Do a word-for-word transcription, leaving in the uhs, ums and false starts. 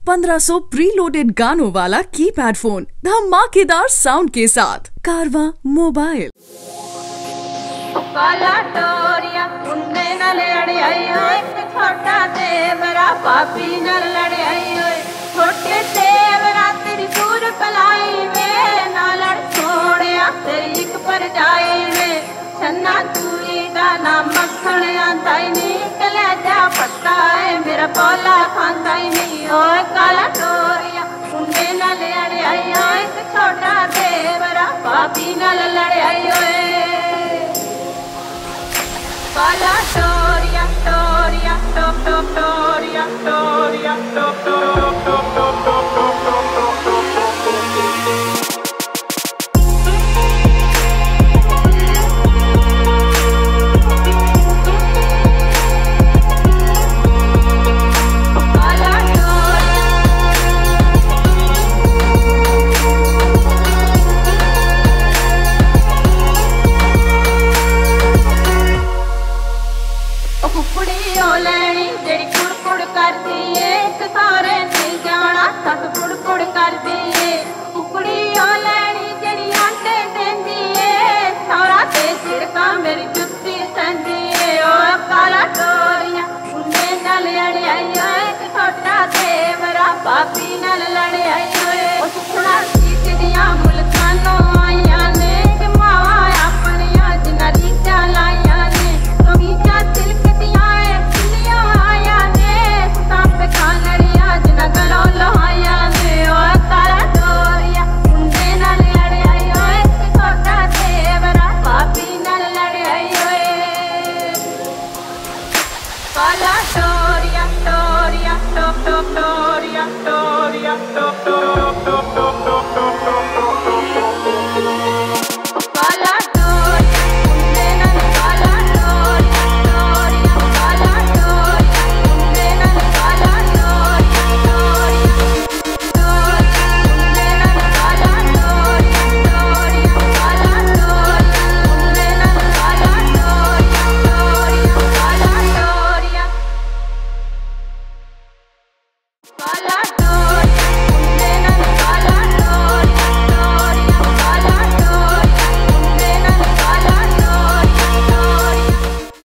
पंद्रह सौ pre loaded गानों वाला कीपैड फोन धमाकेदार साउंड के साथ कारवा मोबाइल। काला टोरिया मुंडे नाल लड़े आई हो, एक छोटा देवरा पापी नाल लड़े आई हो। छोटे देवरा तेरी दूर पलाई वे ना लड़ छोड़िया तेरी एक पर जाए वे। छन्ना चूरी दा नाम मक्खन आंदा ही नहीं, कलेजा पट्टा है मेरा बोला खांदा ही नहीं। ओ काला टोरिया मुंडे नाल लड़े आई हो, एक छोटा देवरा पापी नाल लड़े आई हो। काला टोरिया टोरिया टोप टोप टोरिया टोरिया टोप टोप टोप टोप टोप पापी नाल लड़े आई होए। ओ सुखना सीत दियां मुल्कां नों